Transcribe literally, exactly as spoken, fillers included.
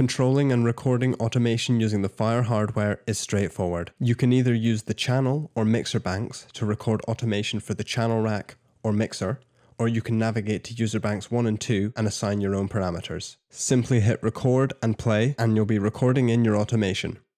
Controlling and recording automation using the Fire hardware is straightforward. You can either use the channel or mixer banks to record automation for the channel rack or mixer, or you can navigate to user banks one and two and assign your own parameters. Simply hit record and play, and you'll be recording in your automation.